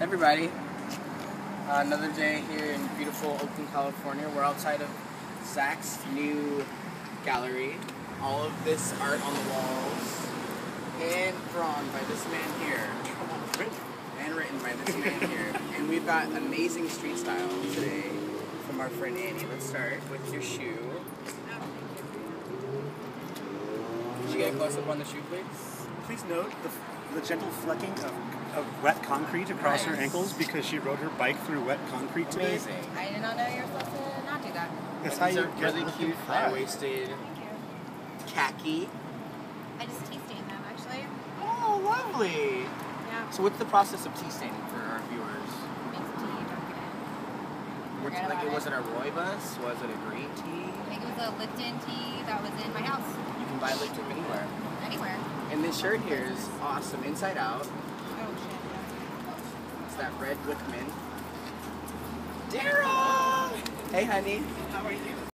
Everybody, another day here in beautiful Oakland, California. We're outside of Zack's new gallery. All of this art on the walls, hand drawn by this man here, and written by this man here. And we've got amazing street style today from our friend Annie. Let's start with your shoe. Could you get a close up on the shoe, please? Please note the gentle flecking of wet concrete across her ankles because she rode her bike through wet concrete today. Amazing. I did not know you were supposed to not do that. That's how These you are get really cute, high-waisted, khaki. I just tea stained them, actually. Oh, lovely. Yeah. So what's the process of tea staining for our viewers? Makes tea, don't get it. Forget about Was it a rooibos? Was it a green tea? I think it was a Lipton tea that was in my house. You can buy Lipton anywhere. Anywhere. And this shirt here is awesome, inside out. Oh, shit. It's that red with mint. Daryl! Hey, honey. How are you?